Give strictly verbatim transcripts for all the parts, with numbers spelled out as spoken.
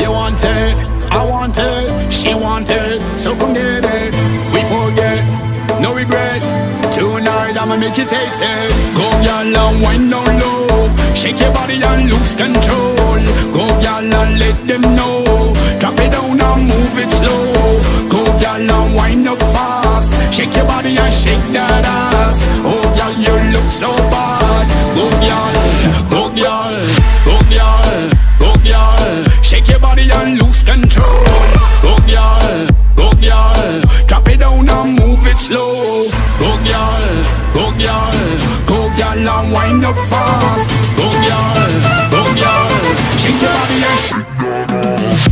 You want it, I want it, she want it, so come get it. We forget, no regret. Tonight I'ma make you taste it. Go y'all and wind down low, shake your body and lose control. Go y'all and let them know, drop it down and move it slow. Go y'all and wind up fast, shake your body and shake that ass. Oh y'all, you look so bad. Go y'all, go y'all, go y'all, go y'all, shake your body and lose control. Go y'all, go y'all, drop it down and move it slow. Go y'all, go y'all, go y'all and wind up fast. Go y'all, go y'all, shake your body and shake that ass.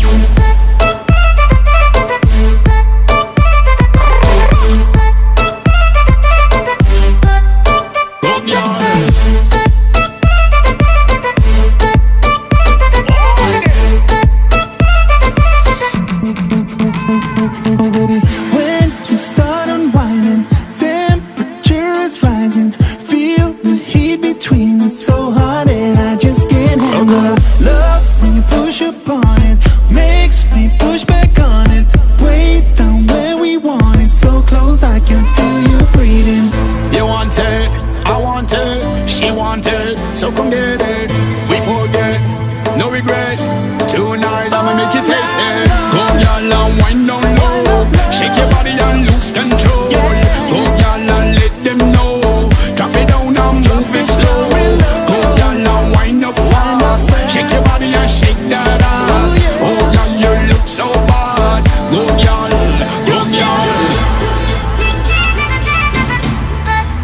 When you start unwinding, temperature is rising. Feel the heat between us so hot and I just can't handle it. Love when you push upon it, makes me push back on it. Way down where we want it, so close I can feel you breathing. You want it, I want it, she want it, so come get it. We forget, no regret. Tonight I'ma make you taste it. Go y'all and wind down low, shake your body and lose control. Go y'all and let them know, drop it down and move it slow. Go y'all and wind up fast, shake your body and shake that ass. Oh y'all, you look so bad. Go y'all, go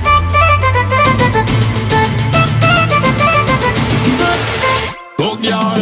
y'all, go y'all.